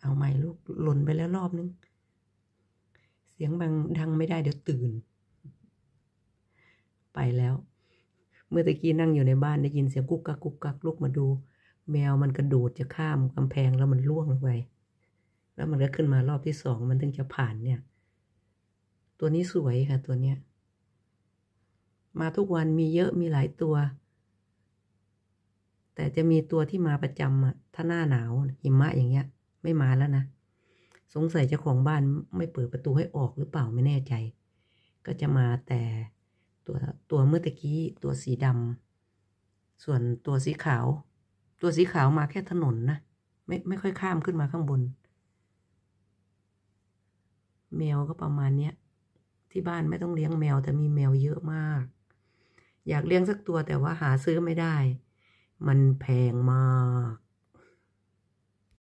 เอาใหม่ลูกหล่นไปแล้วรอบนึงเสียงดังไม่ได้เดี๋ยวตื่นไปแล้วเมื่อตะกี้นั่งอยู่ในบ้านได้ยินเสียงกุ๊กกักกุ๊กกักลุกมาดูแมวมันกระโดดจะข้ามกำแพงแล้วมันล่วงลงไปแล้วมันก็ขึ้นมารอบที่2มันถึงจะผ่านเนี่ยตัวนี้สวยค่ะตัวเนี้ยมาทุกวันมีเยอะมีหลายตัวแต่จะมีตัวที่มาประจำอ่ะถ้าหน้าหนาวหิมะอย่างเงี้ยไม่มาแล้วนะสงสัยเจ้าของบ้านไม่เปิดประตูให้ออกหรือเปล่าไม่แน่ใจก็จะมาแต่ตัวเมื่อตะกี้ตัวสีดำส่วนตัวสีขาวมาแค่ถนนนะไม่ค่อยข้ามขึ้นมาข้างบนแมวก็ประมาณเนี้ยที่บ้านไม่ต้องเลี้ยงแมวแต่มีแมวเยอะมากอยากเลี้ยงสักตัวแต่ว่าหาซื้อไม่ได้มันแพงมาก